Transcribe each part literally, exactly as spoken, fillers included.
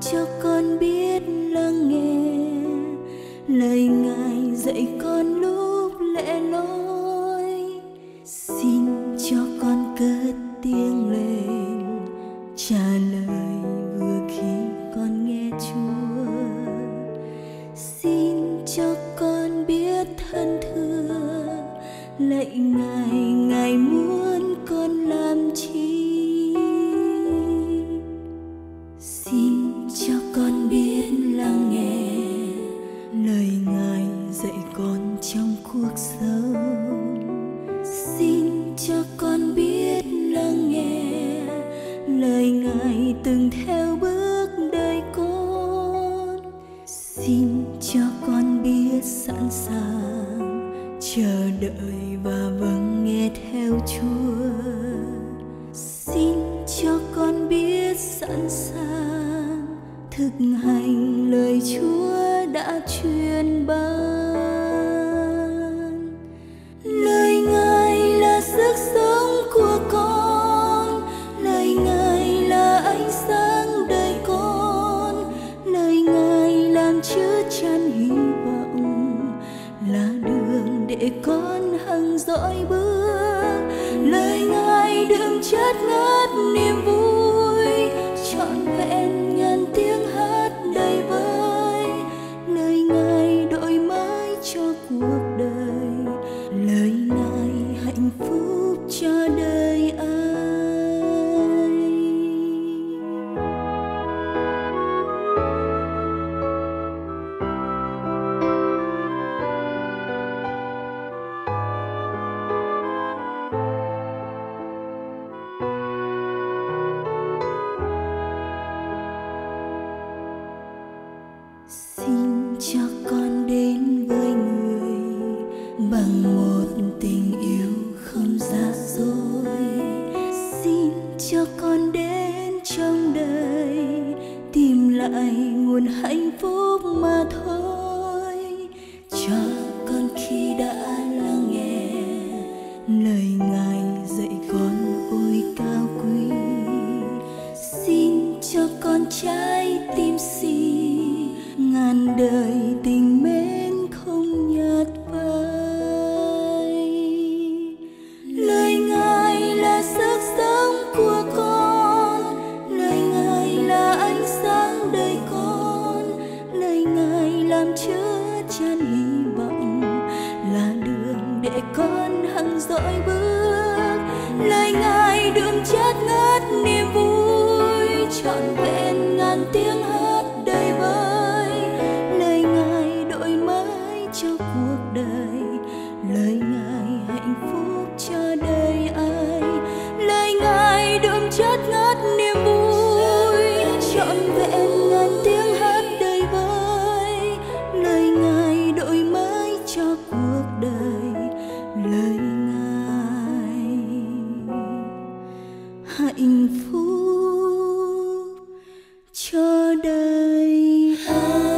cho con biết lắng nghe lời Ngài dạy con lúc lẻ loi. Xin cho con cất tiếng lên trả lời vừa khi con nghe Chúa. Xin cho con biết thân thưa lạy Ngài, Ngài muốn con làm chi. Xin cho con biết lắng nghe lời Ngài dạy con trong cuộc sống. Xin cho con biết lắng nghe lời Ngài từng theo bước đời con. Xin cho con biết sẵn sàng chờ đợi và vâng nghe theo Chúa. Xin cho con biết sẵn sàng thực hành lời Chúa đã truyền ban. Lời Ngài là sức sống của con, lời Ngài là ánh sáng đời con, lời Ngài làm chứa chan hy vọng, là đường để con hằng dõi bước. Lời Ngài đượm chất ngát niềm vui, trọn vẹn ngàn tiếng hát đầy vơi. Lời Ngài đổi mới cho cuộc đời, lời Ngài hạnh phúc cho đời ai. Xin cho con đến với người bằng một tình yêu không giả dối. Xin cho con đến trong đời tìm lại nguồn hạnh phúc mà thôi. Cho con khi đã lắng nghe lời Ngài dạy con ôi cao quý. Xin cho con trái tim xin ngàn đời tình mến không nhạt phai. Lời Ngài là sức sống của con, lời Ngài là ánh sáng đời con, lời Ngài làm chứa chan hy vọng, là đường để con hằng dõi bước. Lời Ngài đượm chất ngát niềm vui, trọn vẹn ngàn tiếng hát đầy vơi. Lời Ngài đổi mới cho cuộc đời, lời Ngài hạnh phúc cho đời ai. Lời Ngài đượm chất ngát niềm vui, trọn vẹn ngàn tiếng hát đầy vơi. Lời Ngài đổi mới cho cuộc đời, lời Ngài hạnh phúc cho đời ai.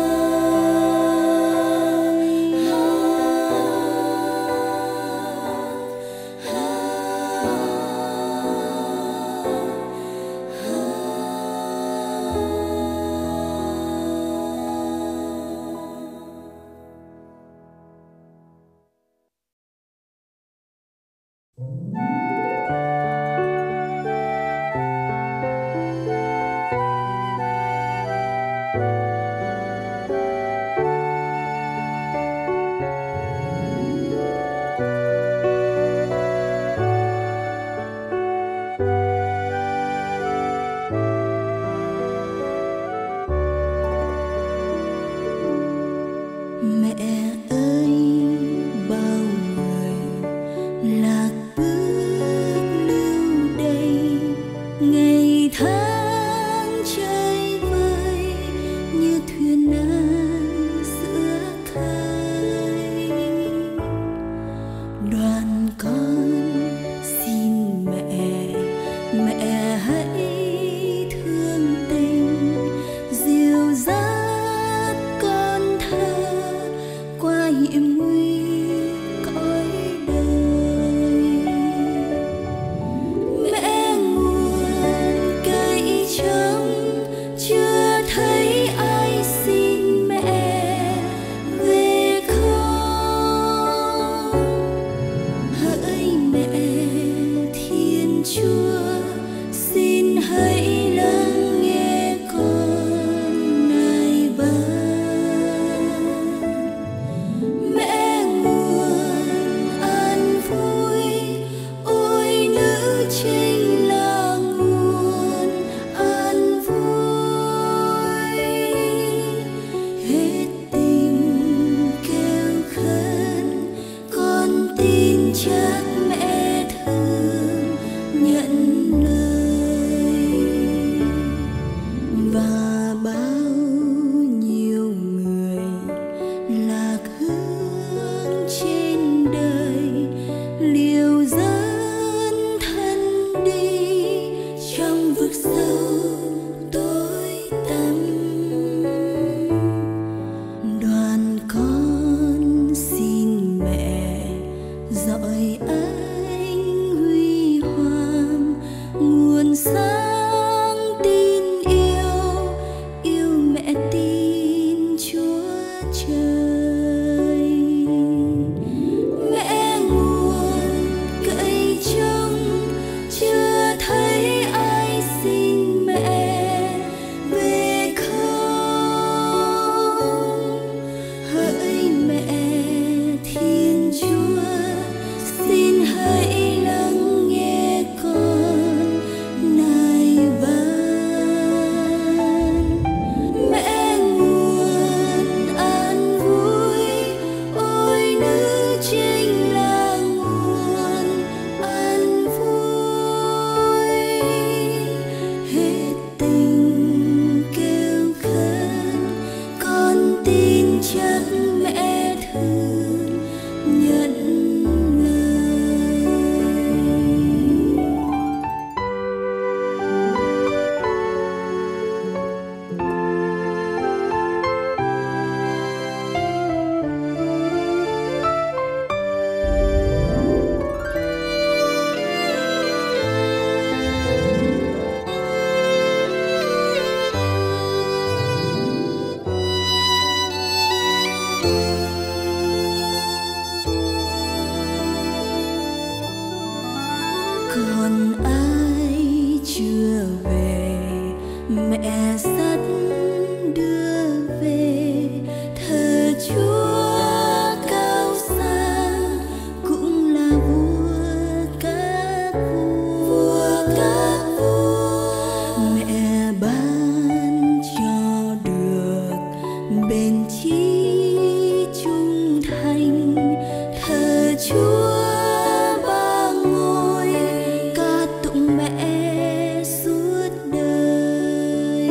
mẹ dắt đưa về thờ Chúa cao xa, cũng là vua các vua, các vua. Mẹ ban cho được bền chí trung thành, thờ Chúa ba ngôi, ca tụng mẹ suốt đời.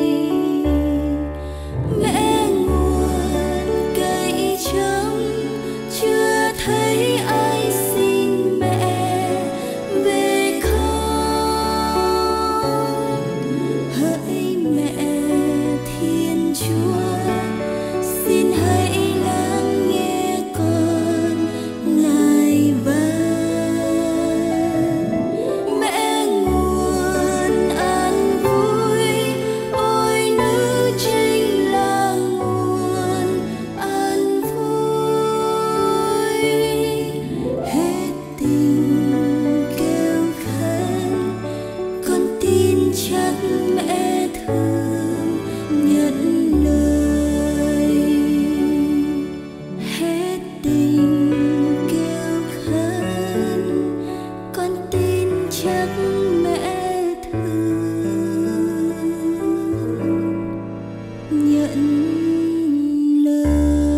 Mẹ nguồn cây trắng, chưa thấy ai xin mẹ về không. Hỡi mẹ Thiên Chúa, xin hãy lắng nghe con nài van. Mẹ nguồn an vui, ôi nữ trinh là nguồn an vui. Hết tình kêu khấn, con tin chắc mẹ thương nhận lời. Hết tình kêu khấn, con tin chắc mẹ thương nhận lời.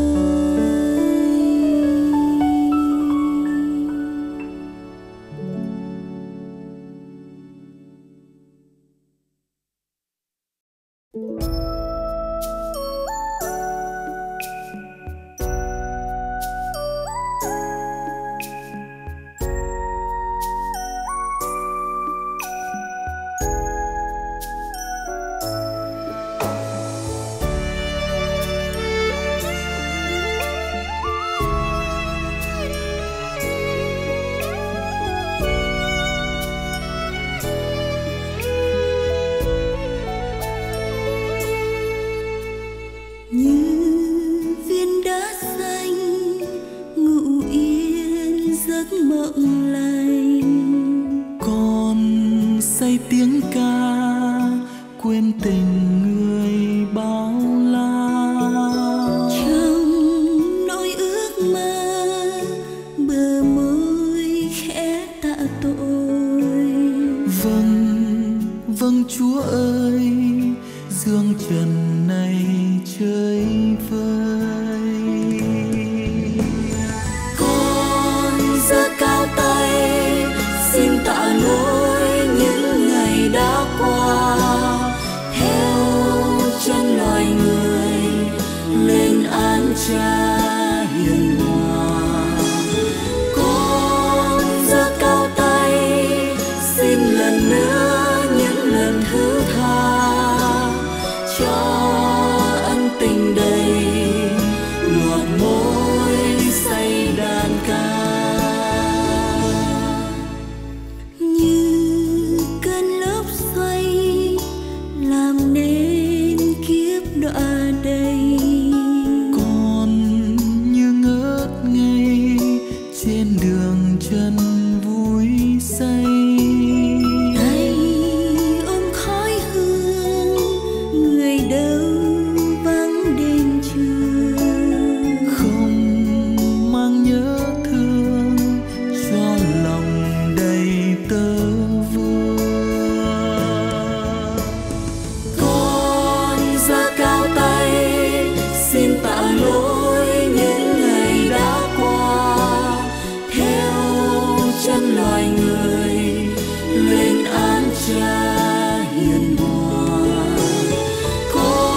Như viên đá xanh ngủ yên giấc mộng lành, con say tiếng ca quên tình người bao la. trong nỗi ước mơ bờ môi khẽ tạ tội. Vâng, vâng Chúa ơi, dương trần này chơi vơi. Con giơ cao tay xin tạ lỗi những ngày đã qua, theo chân loài người lên an Cha hiền hòa. Con giơ cao tay xin lần nữa những lần thứ tha, cho ân tình đầy ngọt môi say đàn ca. Như cơn lốc xoay làm nên kiếp đọa đầy, Con như ngớt ngây trên đường chân vui say. tay ôm khói hương, người đâu vắng đêm trường. Không mang nhớ thương cho lòng đầy tơ vương. Con giơ cao tay xin tạ lỗi những ngày đã qua, theo chân loài người lên an Cha hiền hòa. Con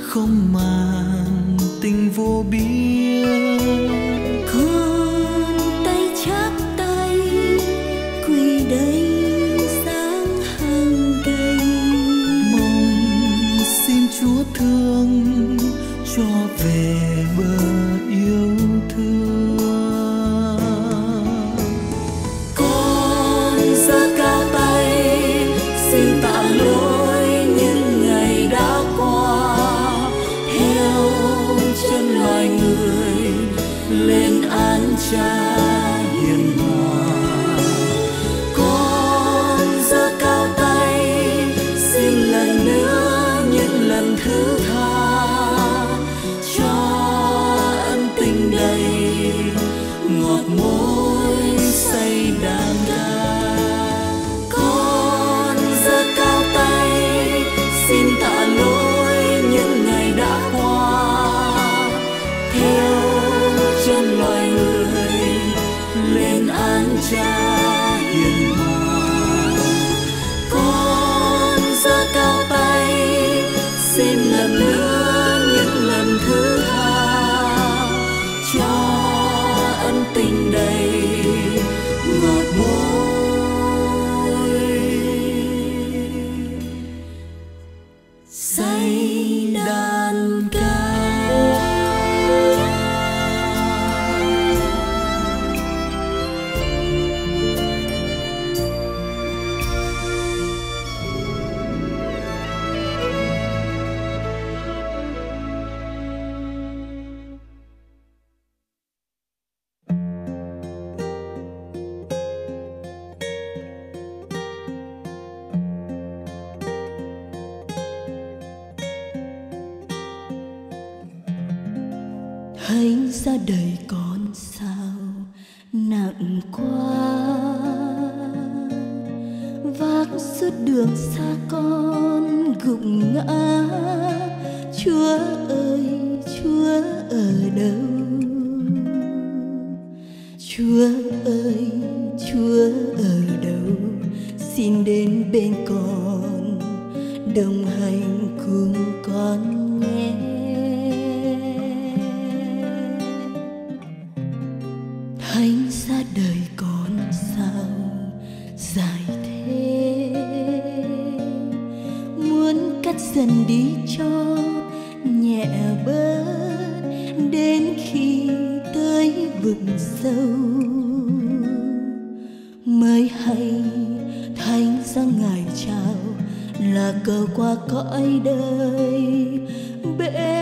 không màng tình vô biên. Con tay chắp tay quỳ đây sáng hàng cây, mong xin Chúa thương cho về bờ yêu thương. Con giơ cao tay xin tạ lỗi những ngày đã qua, theo chân loài người lên án Cha hiền hòa. Con giơ cao tay xin lần nữa những lần thứ tha, cho ân tình đầy ngọt môi say đàn ca. Con giơ cao tay xin tạ lỗi những ngày đã qua, theo chân loài người lên án Cha hiền hòa. Con giơ cao tay xin lần nữa những lần thứ tha, cho ân tình đầy ngọt môi say đàn ca. Thấy ra đời con sao nặng quá, vác suốt đường xa con gục ngã. Chúa ơi, Chúa ở đâu? Chúa ơi, Chúa ở đâu? Xin đến bên con, đồng hành cùng con nhé. Thánh ra đời con sao dài thế, muốn cắt dần đi cho nhẹ bớt, đến khi tới vực sâu mới hay thánh ra ngài chào là cờ qua cõi đời bể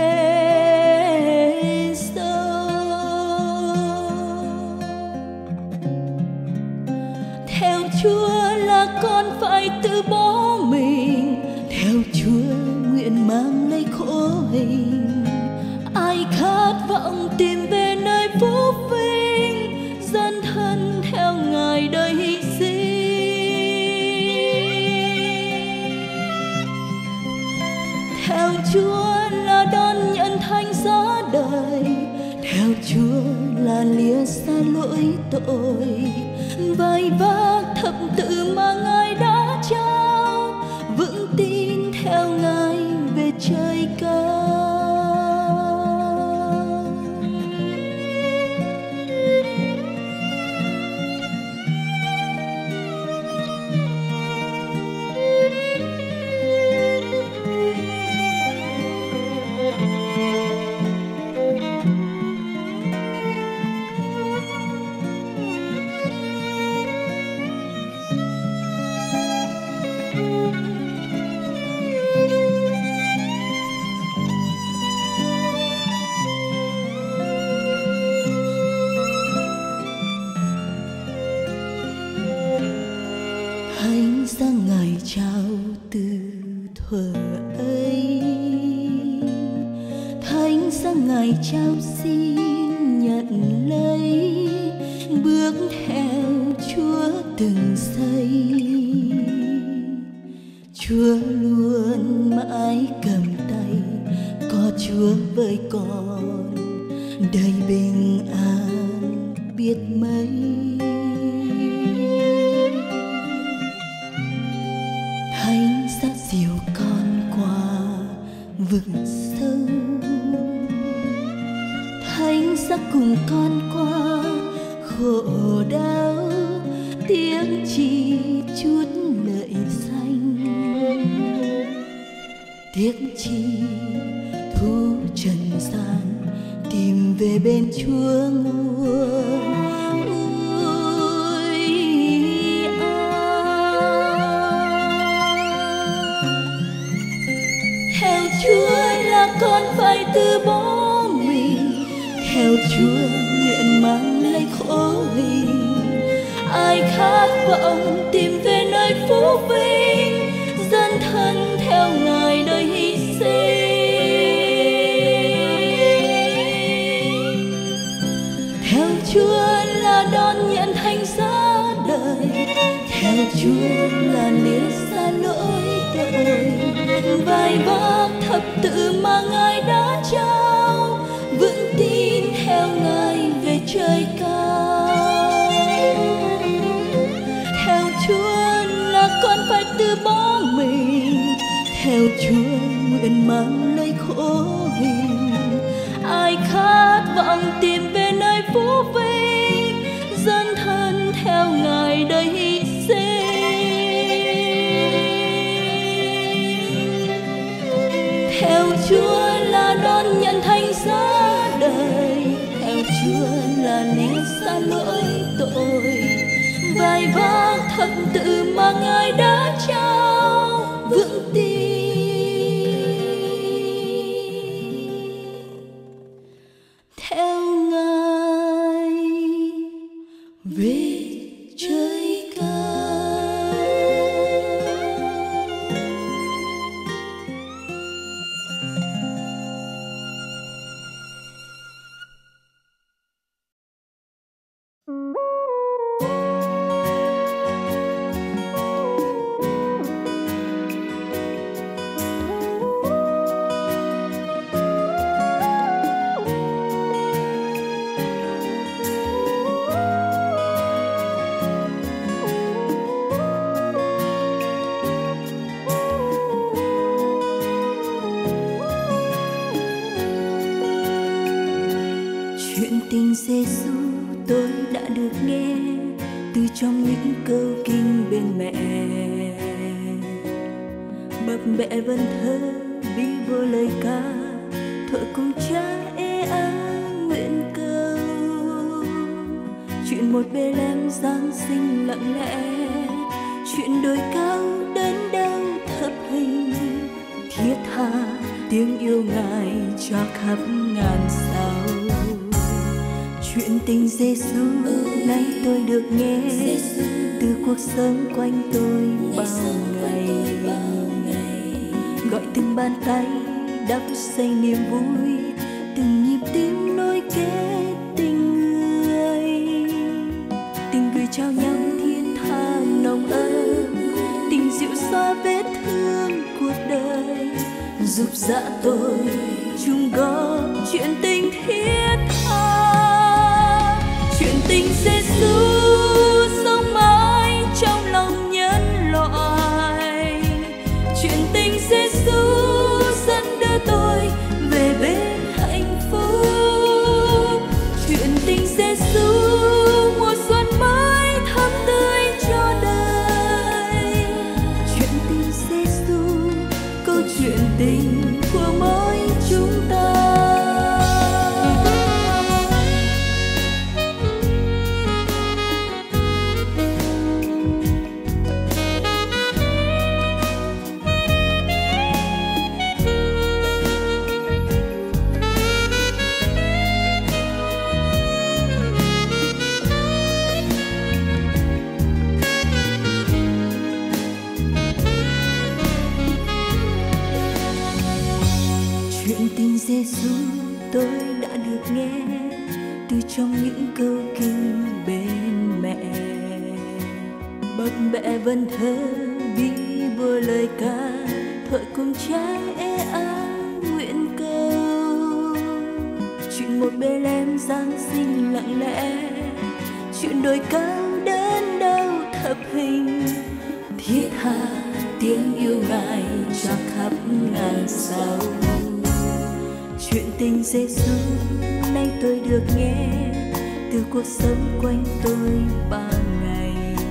Chúa là con phải tự bỏ mình, theo Chúa nguyện mang lấy khổ hình. Ai khát vọng tìm về nơi phúc vinh, dấn thân theo Ngài đời hy sinh. Theo Chúa là đón nhận thánh giá đời, theo Chúa là lìa xa lỗi tội, vai vác thập tự mà Ngài đã trao, vững tin theo Ngài về trời cao. Thánh giá Ngài trao từ thuở ấy, thánh giá Ngài trao xin nhận lấy, bước theo Chúa từng giây. Chúa luôn mãi cầm tay, có Chúa với con đời bình an biết mấy. Thánh giá dìu con qua vực sâu. Thánh sắc cùng con qua khổ đau, tiếng chỉ chút lợi danh. Tiếc chi thu trần gian, tìm về bên Chúa nguồn. Ôi à, theo Chúa là con phải từ bỏ mình, theo Chúa nguyện mang lấy khổ hình. Ai khát vọng tìm về nơi phú vinh, dấn thân theo Ngài đời hy sinh. Theo Chúa là đón nhận thánh giá đời, theo Chúa là lìa xa lỗi tội. Vai vác thập tự mà Ngài đã trao, vững tin theo Ngài về trời cao. Theo Chúa là con phải từ bỏ mình, theo Chúa nguyện mang lấy khổ hình. Ai khát vọng tìm về nơi phú vinh, dấn thân theo Ngài đời hy sinh. Theo Chúa là đón nhận thánh giá đời, theo Chúa là lìa xa lỗi tội. Vai vác thập tự mà Ngài đã trao, vững tin theo Ngài về trời cao. Chuyện tình Giêsu tôi đã được nghe từ trong những câu kinh bên mẹ. Bập bẹ vần thơ bí vô lời ca, thổi cùng cha ê á nguyện cầu. Chuyện một Bê-lem Giáng sinh lặng lẽ, chuyện đồi cao đến đâu thập hình. Thiết tha tiếng yêu Ngài cho khắp ngàn sao. Chuyện tình Giêsu nay tôi được nghe từ cuộc sống quanh tôi bao ngày. Gọi từng bàn tay đắp xây niềm vui, từng nhịp tim nối kết tình người. Tình người trao nhau thiên tha nồng ấm, tình dịu xoa vết thương cuộc đời. Giúp dã tôi chung góp chuyện tình thiết tha. Chuyện tình Giêsu sống mãi trong lòng nhân loại. Chuyện tình Giêsu dẫn đưa tôi về bên hạnh phúc. Chuyện tình Giêsu mùa xuân mới thắm tươi cho đời. Chuyện tình Giêsu câu chuyện tình của mỗi chúng ta. Chuyện tình Giêsu tôi đã được nghe từ trong những câu kinh bên mẹ. Bập bẹ vần thơ bí vô lời ca, thổi cùng cha ê á nguyện cầu. Chuyện một Bê-lem Giáng sinh lặng lẽ, chuyện đồi cao đến đâu thập hình. Thiết tha tiếng yêu Ngài cho khắp ngàn sao. Chuyện tình Giêsu nay tôi được nghe từ cuộc sống quanh tôi bao ngày,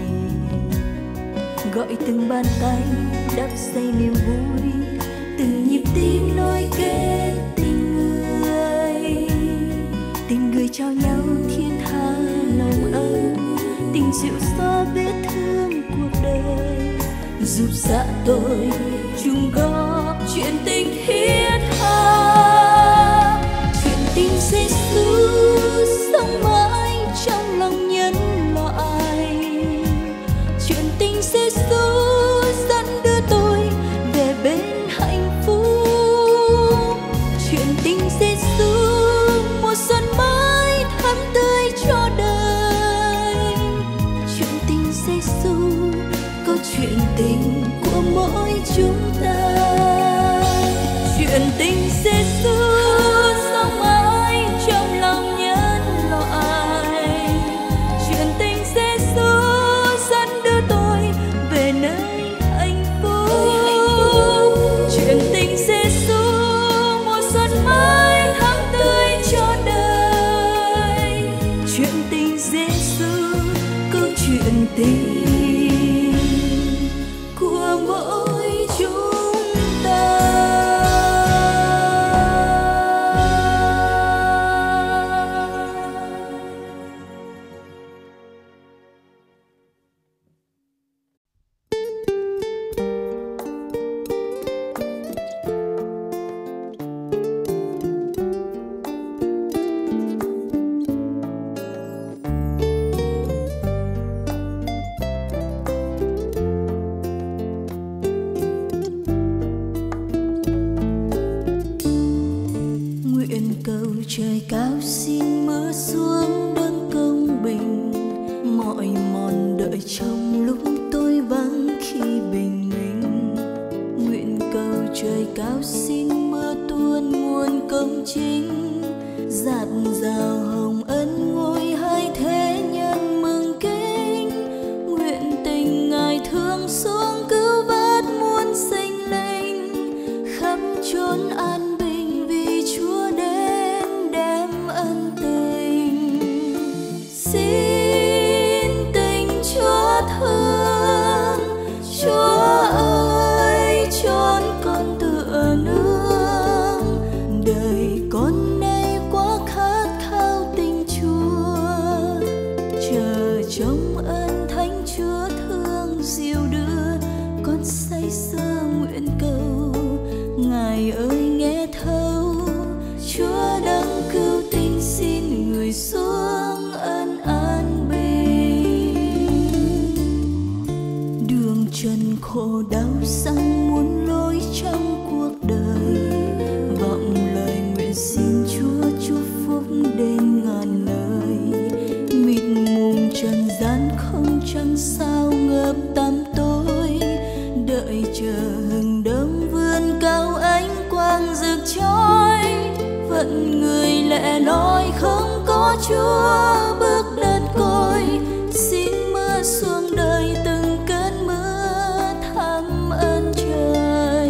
gọi từng bàn tay đắp xây niềm vui, từ nhịp tim nối kết tình người. Tình người trao nhau thiên tha lòng ân, tình dịu xóa vết thương cuộc đời, giúp dạ tôi chung góp chuyện tình thiết tha. Chuyện tình Giêsu sống mãi trong lòng nhân loại, chuyện tình Giêsu dẫn đưa tôi về bên hạnh phúc. Chuyện tình Giêsu mùa xuân mới thắm tươi cho đời. Chuyện tình Giêsu câu chuyện tình của mỗi chúng ta. Chuyện tình Giêsu sống mãi trong lòng nhân loại, chuyện tình Giêsu dẫn đưa tôi về nơi hạnh phúc. Chuyện tình Giêsu mùa xuân mới thắm tươi cho đời. Chuyện tình Giêsu câu chuyện tình của mỗi chúng ta. Trời cao xin mưa xuống đấng công bình, mọi mòn đợi trong lúc tôi vắng khi bình minh. Nguyện cầu trời cao xin mưa tuôn nguồn công chính, dạt dào hồng ân ngôi hai thế nhân mừng kính. Nguyện tình Ngài thương xuống cứu vớt muôn sinh linh, khắp chốn an bình vì Chúa đến đem ân tình. Xin tình Chúa thương, Chúa ơi chốn con tựa nương. Đời con nay quá khát khao tình Chúa, chờ trong ơn Thánh Chúa thương dìu đưa. Con say sưa nguyện cầu Ngài ơi nghe thấu, Chúa đấng cứu tinh xin người xuống ân an bình. Đường trần khổ đau sang muôn lối trong cuộc đời, vọng lời nguyện xin Chúa chúc phúc đến ngàn lời. Mịt mùng trần gian không trăng sao ngập tăm tối, đợi chờ hừng đông vươn cao ánh quang rực chói. Phận người lẻ loi không có Chúa bước đất côi, xin mưa xuống đời từng cơn mưa thăm ơn trời.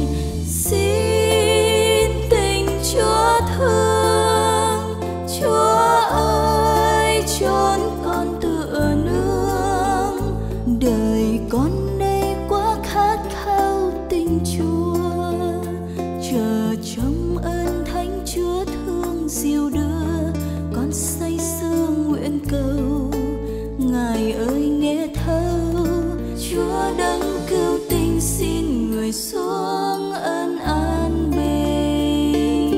Xin tình Chúa thương, Chúa ơi chốn con tựa nương. Đời con nay quá khát khao tình Chúa, chờ trong ơn Thánh Chúa thương dìu đưa. Con say sưa nguyện cầu Ngài ơi nghe thấu, Chúa đấng cứu tinh xin người xuống ân an bình.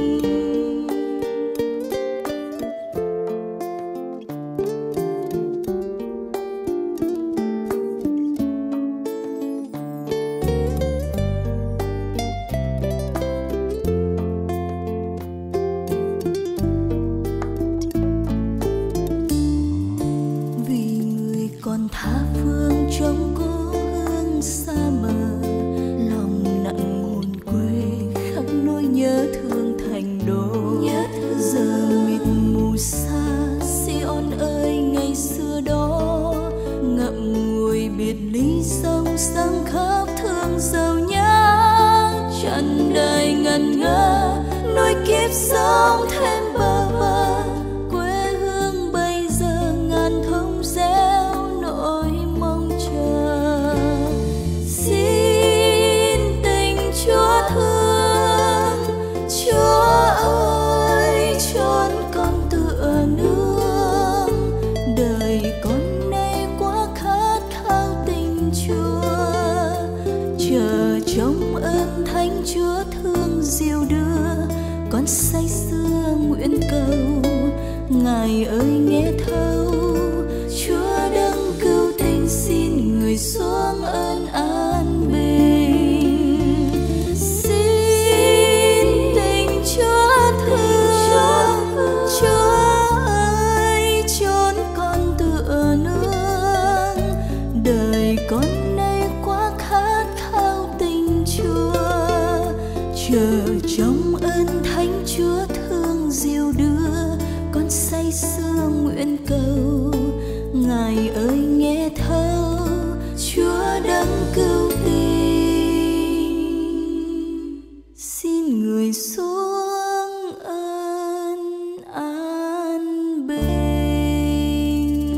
Vì người còn tha phương trong cố hương xa mờ, lòng nặng hồn quê khắc nỗi nhớ thương thành đô. Giờ mịt mù xa Sion ơi ngày xưa đó, ngậm ngùi biệt ly sông sông khắp thương dầu nhớ. Trần đời ngần ngơ nỗi đôi kiếp sống thêm bơ vơ. Quê hương bây giờ ngàn thông gieo nỗi mong chờ. Xin tình Chúa thương, Chúa ơi chốn con tựa nương. Đời con nay quá khát khao tình Chúa, chờ trông ơn Thánh Chúa thương diệu đưa. Con say sưa nguyện cầu, Ngài ơi nghe thấu. Chúa đấng cứu tinh xin người xuống ơn an bình. Xin tình Chúa thương, Chúa ơi chốn con tựa nương. Đời con nay quá khát khao tình Chúa, chờ trông ơn Thánh Chúa thương diệu đưa. Con say sưa nguyện cầu, Ngài ơi nghe thấu. Chúa đấng cứu tinh xin người xuống ơn an bình.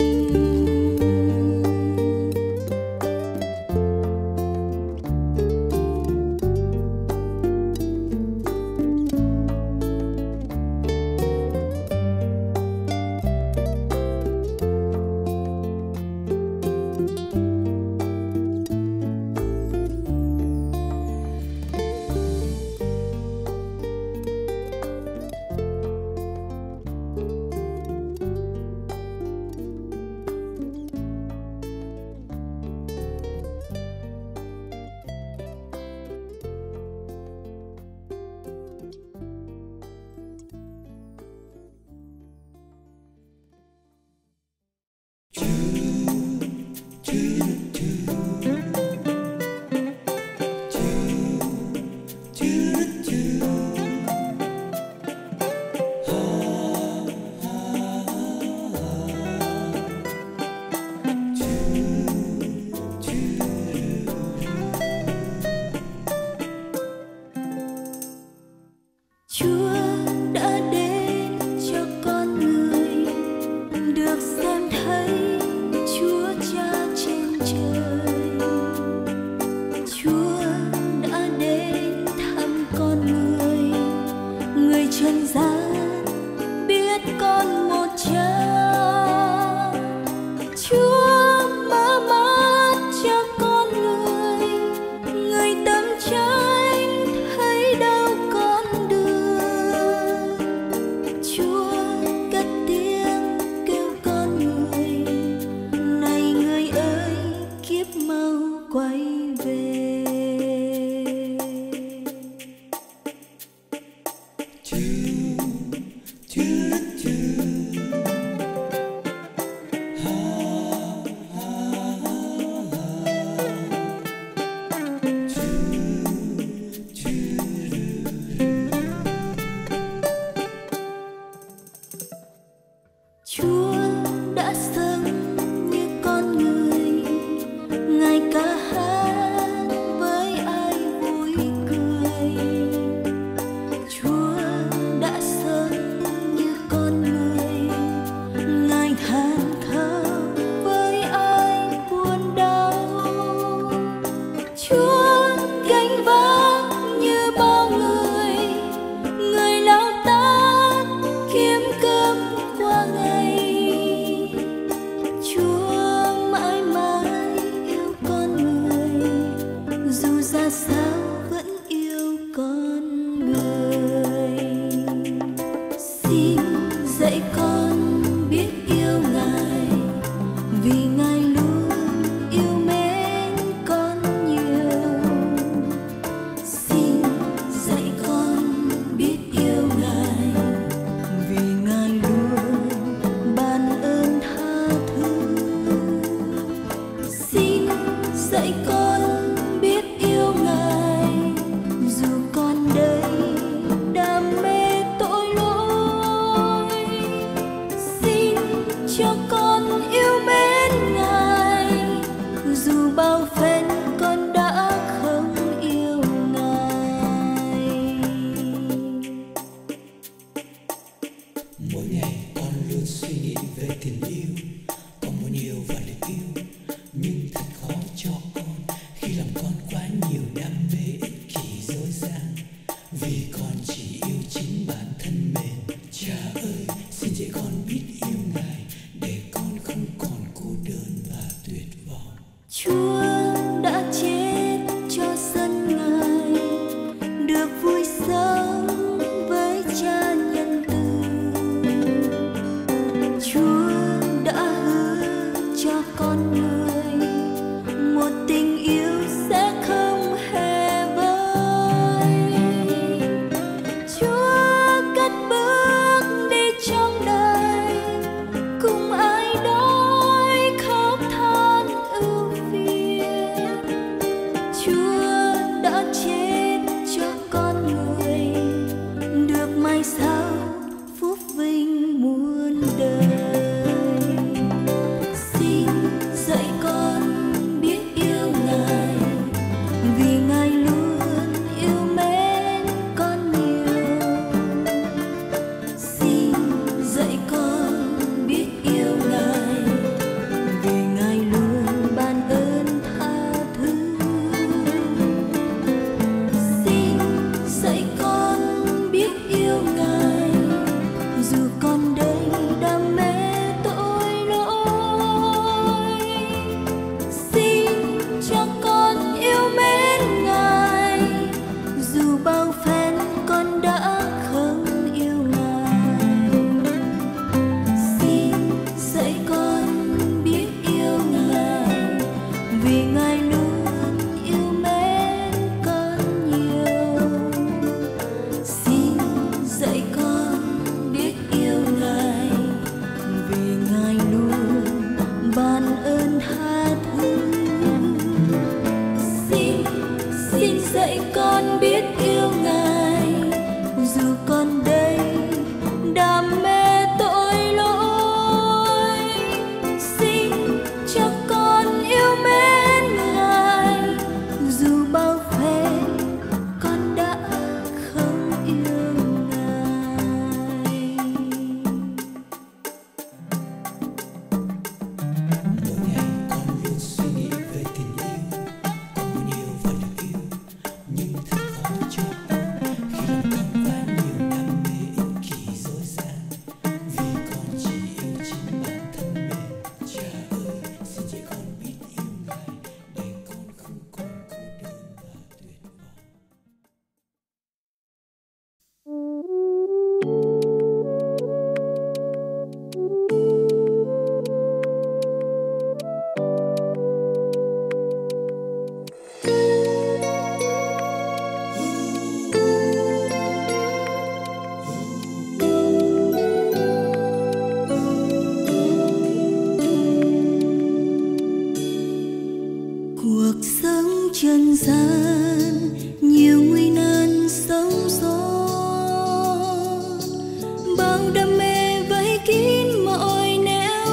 Chúa đã đến cho con người được xem thấy Chúa Cha trên trời. Chúa đã đến thăm con người, người trần gian biết con một Cha. Chúa mở mắt cho con người, người tâm tránh thấy đâu con đường. Chúa cất tiếng kêu con người, này người ơi kiếp mau quay về. Chúa đã sống như con người, Ngài ca hát với ai vui cười. Chúa vì con chỉ yêu chính bản thân mình. Cha ơi, xin dạy con biết yêu Ngài để con không còn cô đơn và tuyệt vọng. Chúa đã chết cho dân Ngài được vui sống với Cha nhân từ. Chúa đã hứa cho con người một tình yêu sẽ không hề vơi. Chúa cất bước đi trong đời cùng ai đói khóc than ưu phiền. Chúa đã chết cho con người được mai sau phúc vinh muôn đời. Xin dạy con biết yêu Ngài vì Ngài luôn yêu mến con nhiều. Xin dạy con biết yêu Ngài vì Ngài luôn ban ơn tha thứ. Xin dạy con biết yêu Ngài dù con đây đam mê tội lỗi. Xin cho con yêu mến Ngài dù bao phen con đã không yêu Ngài. Xin dạy con biết yêu Ngài vì Ngài luôn yêu mến con nhiều. Xin dạy con biết yêu Ngài vì Ngài luôn ban ơn tha thứ. Xin, xin dạy con biết yêu Ngài dù con đây đam mê tội lỗi. Xin cho con yêu mến Ngài dù bao phen con đã không yêu Ngài. Mỗi ngày con luôn suy nghĩ về tình yêu, con muốn yêu và được yêu, nhưng thật khó cho con khi lòng con quá nhiều đam mê ích kỷ dối gian. Vì con chỉ yêu chính bản thân mình. Cha ơi, xin dạy con biết yêu Ngài để con không còn cô đơn và tuyệt vọng. Cuộc sống trần gian nhiều nguy nan sóng gió, bao đam mê vây kín mọi nẻo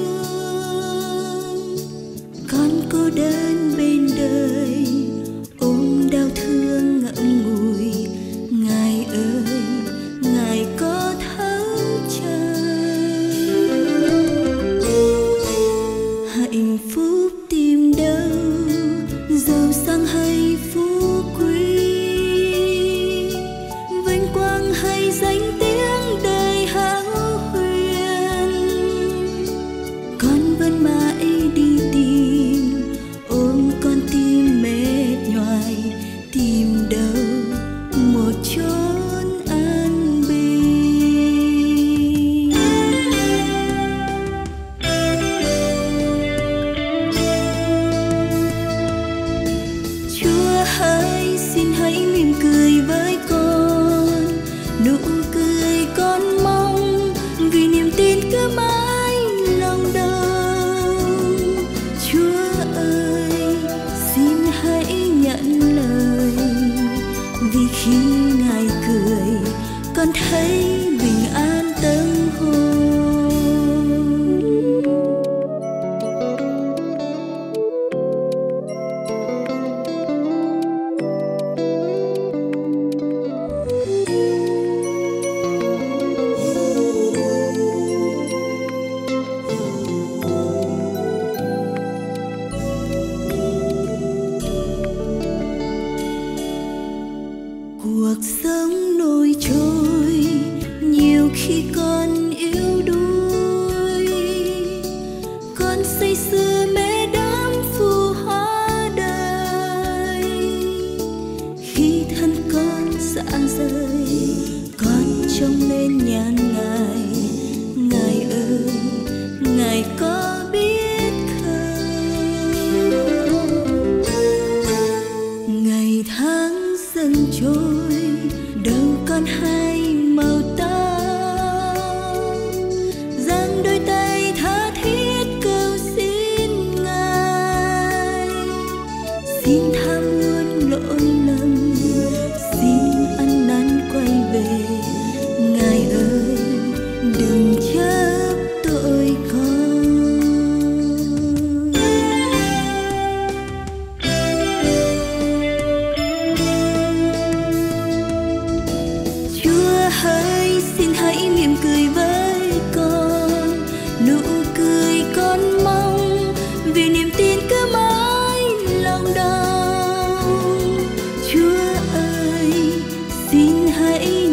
đường. Con cô đơn bên đời ôm đau thương ngậm ngùi. Ngài ơi, Ngài có thấu chân. Hạnh phúc tìm đâu giàu sang hay phú quý, vinh quang hay danh tiếng đời hão huyền. Con vẫn mãi đi tìm, ôm con tim mệt nhoài, tìm đâu một chốn an bình. Chúa hỡi, xin hãy mỉm cười với con, nụ cười con mong vì niềm tin cứ mãi lòng đông. Chúa ơi, xin hãy nhận lời vì khi Ngài cười con thấy bình an tâm hồn. Cuộc sống sống nổi trôi, nhiều khi con yếu đuối, con say sưa mê đắm phù hoa đời. Khi thân con rã rời, con trông lên nhàn ngài. Ngài ơi, ngài có biết không, ngày tháng dần trôi đâu còn hai màu tao, giang đôi tay tha thiết cầu xin ngài. Xin tham luôn lỗi lầm, xin ăn năn quay về. Ngài ơi, đừng chấp tội con. Chúa hỡi, xin hãy mỉm cười với con, nụ cười con mong vì niềm tin cứ mãi lòng đau. Chúa ơi, xin hãy